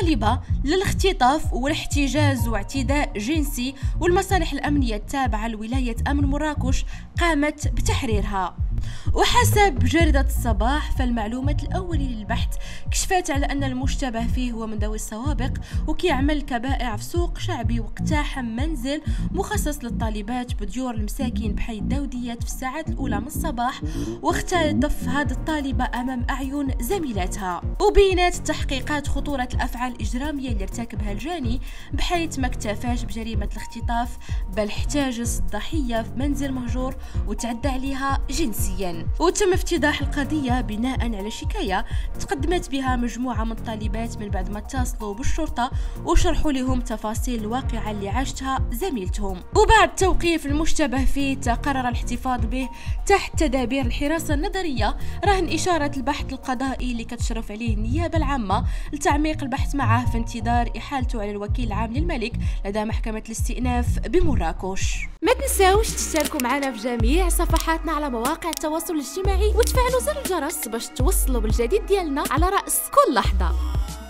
طالبة للاختطاف والاحتجاز واعتداء جنسي، والمصالح الأمنية التابعة لولاية أمن مراكش قامت بتحريرها. وحسب جريدة الصباح فالمعلومات الأولية للبحث كشفت على أن المشتبه فيه هو من ذوي السوابق وكيعمل كبائع في سوق شعبي، واقتحم منزل مخصص للطالبات بديور المساكين بحي الداوديات في الساعات الأولى من الصباح، واختطف هذه الطالبة أمام أعين زميلاتها. وبينت التحقيقات خطورة الأفعال الإجرامية اللي ارتكبها الجاني، بحيث ما اكتفاش بجريمة الاختطاف بل احتجز الضحية في منزل مهجور وتعدى عليها جنسيا. وتم افتضاح القضية بناء على شكاية تقدمت بها مجموعة من الطالبات من بعد ما اتصلوا بالشرطة وشرحوا لهم تفاصيل الواقعة اللي عاشتها زميلتهم. وبعد توقيف المشتبه فيه تقرر الاحتفاظ به تحت تدابير الحراسة النظرية رهن إشارة البحث القضائي اللي كتشرف عليه النيابة العامة لتعميق البحث معه في انتظار إحالته على الوكيل العام للملك لدى محكمة الاستئناف بمراكش. ما تنساوش تشتركوا معنا في جميع صفحاتنا على مواقع التواصل الاجتماعي وتفعلوا زر الجرس باش توصلوا بالجديد ديالنا على رأس كل لحظة.